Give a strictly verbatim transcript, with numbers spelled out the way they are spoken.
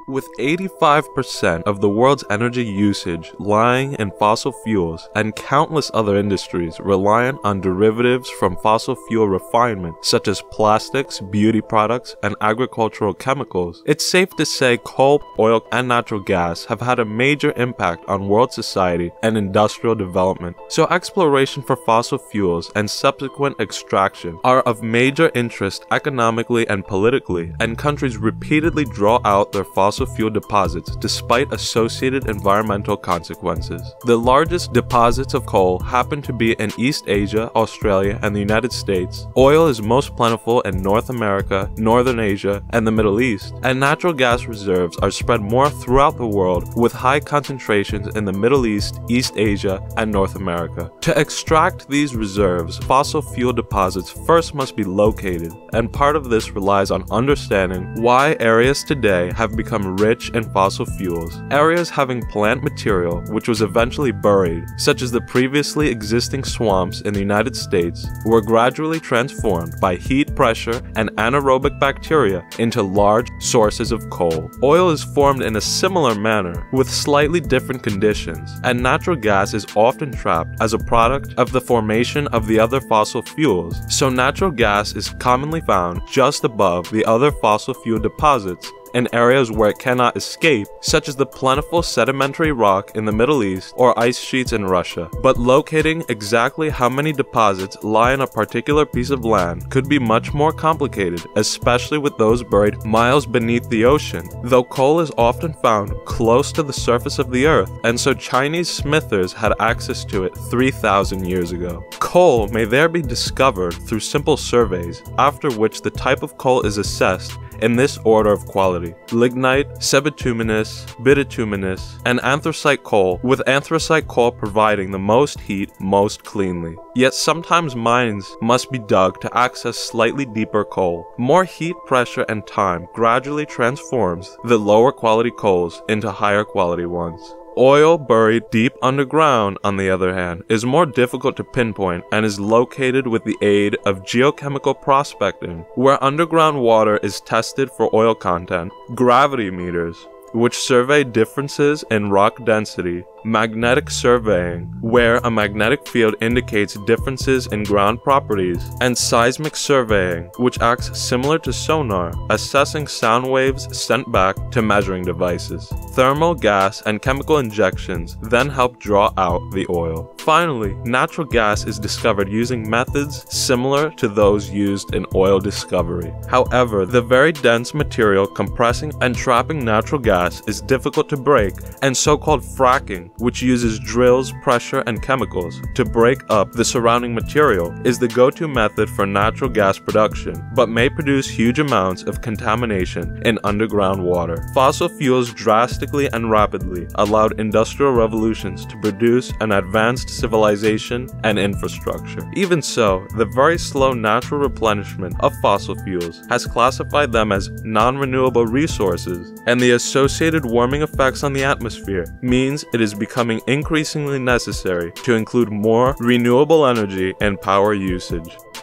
With eighty-five percent of the world's energy usage lying in fossil fuels and countless other industries reliant on derivatives from fossil fuel refinement such as plastics, beauty products, and agricultural chemicals, it's safe to say coal, oil, and natural gas have had a major impact on world society and industrial development. So exploration for fossil fuels and subsequent extraction are of major interest economically and politically, and countries repeatedly draw out their fossil fuel deposits despite associated environmental consequences. The largest deposits of coal happen to be in East Asia, Australia, and the United States. Oil is most plentiful in North America, Northern Asia, and the Middle East, and natural gas reserves are spread more throughout the world with high concentrations in the Middle East, East Asia, and North America. To extract these reserves, fossil fuel deposits first must be located, and part of this relies on understanding why areas today have become rich in fossil fuels. Areas having plant material which was eventually buried, such as the previously existing swamps in the United States, were gradually transformed by heat pressure and anaerobic bacteria into large sources of coal. Oil is formed in a similar manner with slightly different conditions, and natural gas is often trapped as a product of the formation of the other fossil fuels, so natural gas is commonly found just above the other fossil fuel deposits in areas where it cannot escape, such as the plentiful sedimentary rock in the Middle East or ice sheets in Russia. But locating exactly how many deposits lie in a particular piece of land could be much more complicated, especially with those buried miles beneath the ocean, though coal is often found close to the surface of the earth, and so Chinese smithers had access to it three thousand years ago. Coal may there be discovered through simple surveys, after which the type of coal is assessed in this order of quality: lignite, sebituminous, bituminous, and anthracite coal, with anthracite coal providing the most heat most cleanly. Yet sometimes mines must be dug to access slightly deeper coal. More heat pressure and time gradually transforms the lower quality coals into higher quality ones. Oil buried deep underground, on the other hand, is more difficult to pinpoint and is located with the aid of geochemical prospecting, where underground water is tested for oil content, gravity meters, which survey differences in rock density, magnetic surveying, where a magnetic field indicates differences in ground properties, and seismic surveying, which acts similar to sonar, assessing sound waves sent back to measuring devices. Thermal, gas, and chemical injections then help draw out the oil. Finally, natural gas is discovered using methods similar to those used in oil discovery. However, the very dense material compressing and trapping natural gas is difficult to break, and so-called fracking, which uses drills, pressure, and chemicals to break up the surrounding material, is the go-to method for natural gas production, but may produce huge amounts of contamination in underground water. Fossil fuels drastically and rapidly allowed industrial revolutions to produce an advanced civilization and infrastructure. Even so, the very slow natural replenishment of fossil fuels has classified them as non-renewable resources, and the associated warming effects on the atmosphere means it is becoming increasingly necessary to include more renewable energy in power usage.